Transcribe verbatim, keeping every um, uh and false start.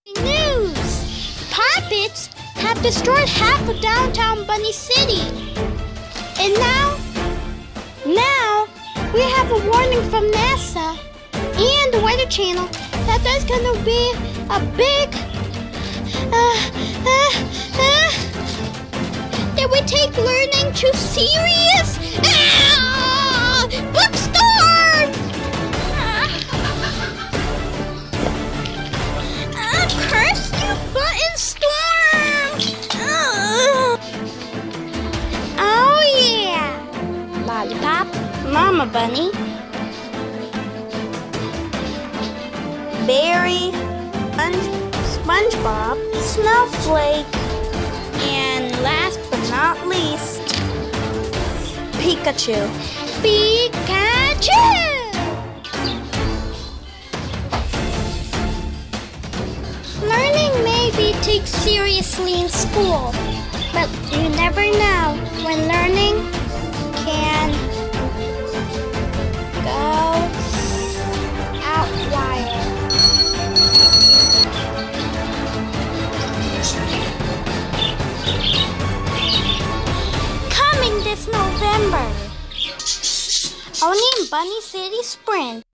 News! Puppets have destroyed half of downtown Bunny City. And now, now, we have a warning from NASA and the Weather Channel that there's gonna be a big, uh, uh, uh, that we take learning too serious. Ah! Bookstorm! Ah, curse you, button storm! Ah. Oh yeah! Lollipop, Mama Bunny, Barry, Sponge SpongeBob, Snowflake, and last but not least, Pikachu. Pikachu! Learning may be taken seriously in school, but you never know when learning can go out wild. Coming this November, only in Bunny City Springs.